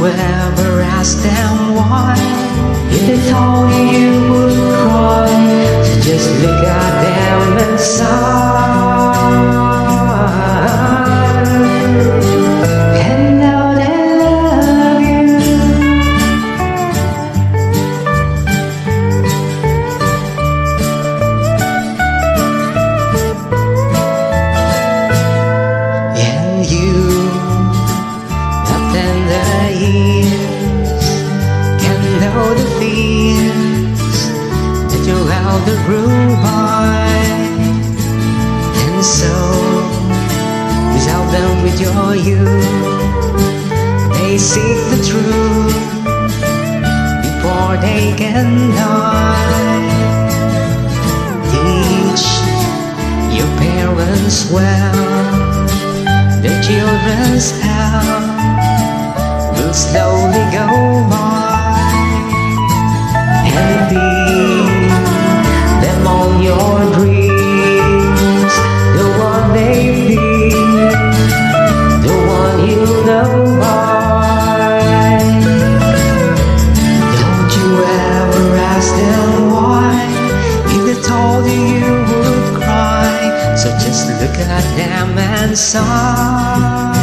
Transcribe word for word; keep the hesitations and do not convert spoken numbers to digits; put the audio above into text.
ever ask them why? If they told you you would cry, so just look at them and sigh, and know they love you. And you, in the years, can know the fears that your elder grew by. And so, without them with your youth, they seek the truth before they can die. Teach your parents well, their children's hell will slowly go by, and lead them on your dreams, the one they feel, the one you know by. Don't you ever ask them why? If they told you you would cry, so just look at them and sigh.